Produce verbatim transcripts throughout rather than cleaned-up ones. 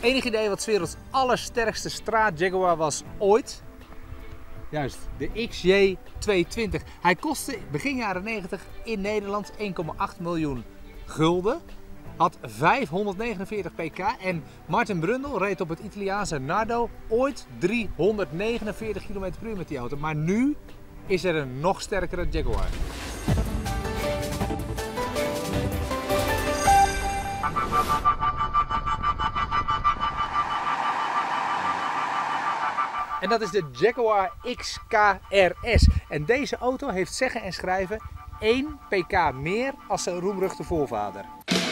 Enig idee wat 's werelds allersterkste straat Jaguar was ooit? Juist, de X J tweehonderdtwintig. Hij kostte begin jaren negentig in Nederland één komma acht miljoen gulden. Had vijfhonderdnegenenveertig pk en Martin Brundle reed op het Italiaanse Nardo ooit driehonderdnegenenveertig kilometer per uur met die auto. Maar nu is er een nog sterkere Jaguar. En dat is de Jaguar X K R S. En deze auto heeft zeggen en schrijven één pk meer als zijn roemruchte voorvader.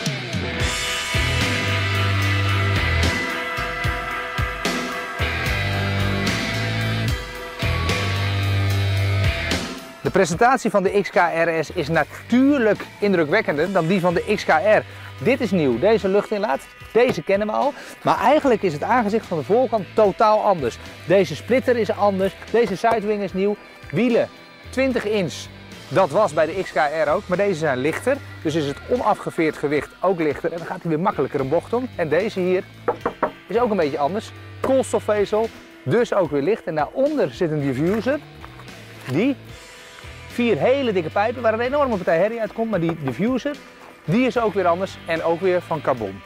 De presentatie van de X K R S is natuurlijk indrukwekkender dan die van de X K R. Dit is nieuw, deze luchtinlaat, deze kennen we al. Maar eigenlijk is het aangezicht van de voorkant totaal anders. Deze splitter is anders, deze sidewing is nieuw. Wielen twintig inch, dat was bij de X K R ook, maar deze zijn lichter. Dus is het onafgeveerd gewicht ook lichter en dan gaat hij weer makkelijker een bocht om. En deze hier is ook een beetje anders. Koolstofvezel, dus ook weer licht. En daaronder zit een diffuser. Die vier hele dikke pijpen waar een enorme partij herrie uitkomt, maar die diffuser die is ook weer anders en ook weer van carbon.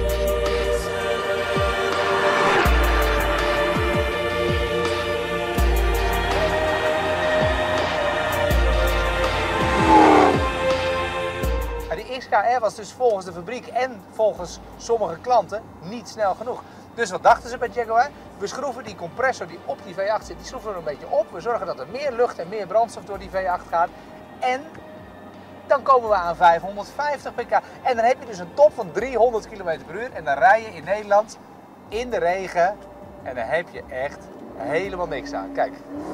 Die X K R was dus volgens de fabriek en volgens sommige klanten niet snel genoeg. Dus wat dachten ze bij Jaguar? We schroeven die compressor die op die V acht zit, die schroeven we een beetje op. We zorgen dat er meer lucht en meer brandstof door die V acht gaat. En dan komen we aan vijfhonderdvijftig pk. En dan heb je dus een top van driehonderd kilometer per uur. En dan rij je in Nederland in de regen. En dan heb je echt helemaal niks aan. Kijk.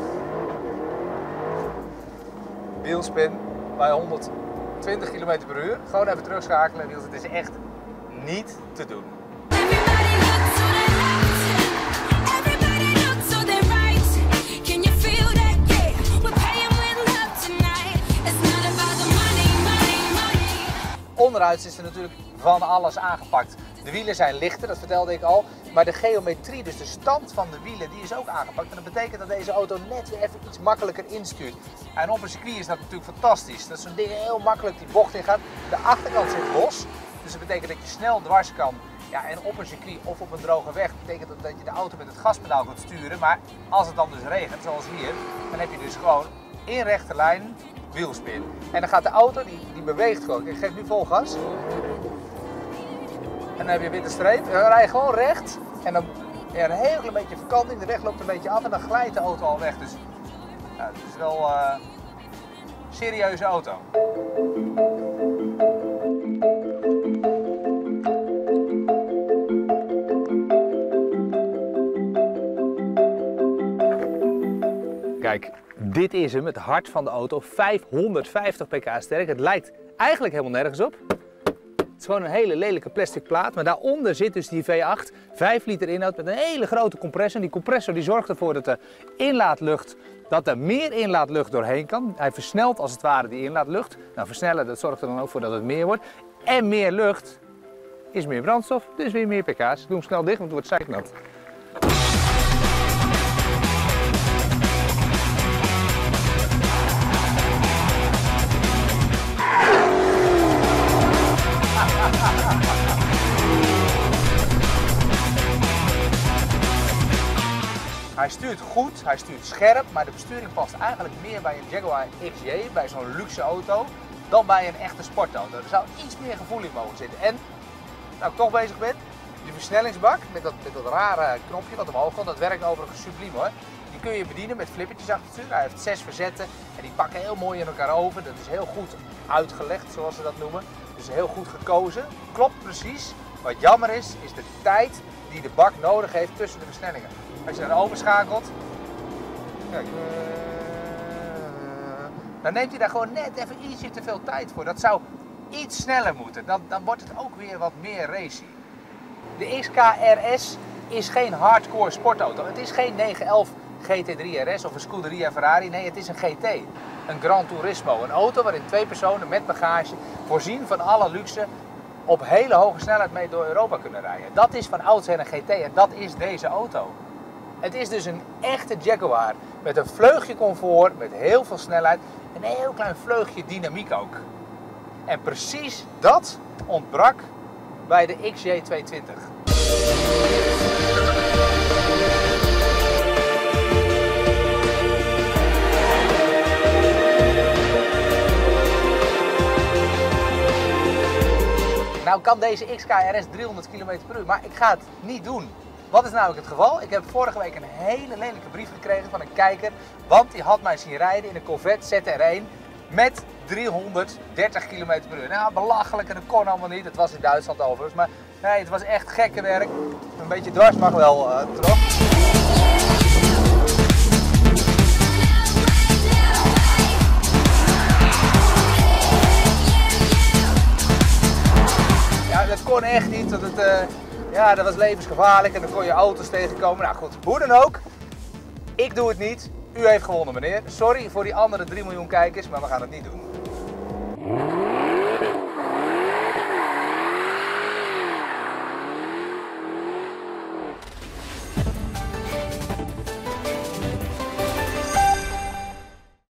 Wielspin bij honderdtwintig kilometer per uur. Gewoon even terugschakelen. Het is echt niet te doen. Onderuit is er natuurlijk van alles aangepakt. De wielen zijn lichter, dat vertelde ik al. Maar de geometrie, dus de stand van de wielen, die is ook aangepakt. En dat betekent dat deze auto net weer even iets makkelijker instuurt. En op een circuit is dat natuurlijk fantastisch. Dat zo'n ding heel makkelijk die bocht in gaat. De achterkant zit los. Dus dat betekent dat je snel dwars kan. Ja, en op een circuit of op een droge weg betekent dat dat je de auto met het gaspedaal kunt sturen. Maar als het dan dus regent, zoals hier, dan heb je dus gewoon in rechte lijn wielspin. En dan gaat de auto, die, die beweegt gewoon. Ik geef nu vol gas. En dan heb je een witte streep. En dan rij je gewoon recht. En dan ja, een heel klein beetje verkanting. De weg loopt een beetje af en dan glijdt de auto al weg. Dus ja, het is wel uh, een serieuze auto. Kijk, dit is hem, het hart van de auto, vijfhonderdvijftig pk sterk. Het lijkt eigenlijk helemaal nergens op. Het is gewoon een hele lelijke plastic plaat, maar daaronder zit dus die V acht, vijf liter inhoud met een hele grote compressor. Die compressor die zorgt ervoor dat de inlaatlucht, dat er meer inlaatlucht doorheen kan. Hij versnelt als het ware die inlaatlucht. Nou, versnellen, dat zorgt er dan ook voor dat het meer wordt. En meer lucht is meer brandstof, dus weer meer pk's. Ik doe hem snel dicht, want het wordt zeiknat. Hij stuurt goed, hij stuurt scherp, maar de besturing past eigenlijk meer bij een Jaguar X J, bij zo'n luxe auto, dan bij een echte sportauto. Er zou iets meer gevoel in mogen zitten. En, nou ik toch bezig ben, die versnellingsbak met dat, met dat rare knopje wat omhoog gaat, dat werkt overigens subliem hoor. Die kun je bedienen met flippertjes achter het stuur. Hij heeft zes verzetten en die pakken heel mooi in elkaar over. Dat is heel goed uitgelegd, zoals ze dat noemen. Dus heel goed gekozen. Klopt precies. Wat jammer is, is de tijd die de bak nodig heeft tussen de versnellingen. Als je dan overschakelt, kijk, dan neemt hij daar gewoon net even ietsje te veel tijd voor. Dat zou iets sneller moeten. Dan, dan wordt het ook weer wat meer racy. De X K R S is geen hardcore sportauto. Het is geen negen elf G T drie R S of een Scuderia Ferrari. Nee, het is een G T. Een Gran Turismo. Een auto waarin twee personen met bagage, voorzien van alle luxe, op hele hoge snelheid mee door Europa kunnen rijden. Dat is van oudsher een G T en dat is deze auto. Het is dus een echte Jaguar met een vleugje comfort, met heel veel snelheid en een heel klein vleugje dynamiek ook. En precies dat ontbrak bij de X J tweehonderdtwintig. Nou kan deze X K R S driehonderd kilometer per uur, maar ik ga het niet doen. Wat is namelijk het geval? Ik heb vorige week een hele lelijke brief gekregen van een kijker, want die had mij zien rijden in een Corvette Z R één met driehonderddertig kilometer per uur. Nou, belachelijk en dat kon allemaal niet. Het was in Duitsland overigens, maar nee, het was echt gekke werk. Een beetje dwars mag wel uh, terug. Ja, dat kon echt niet, want het, uh, ja, dat was levensgevaarlijk en dan kon je auto's tegenkomen. Nou goed, hoe dan ook, ik doe het niet. U heeft gewonnen, meneer. Sorry voor die andere drie miljoen kijkers, maar we gaan het niet doen.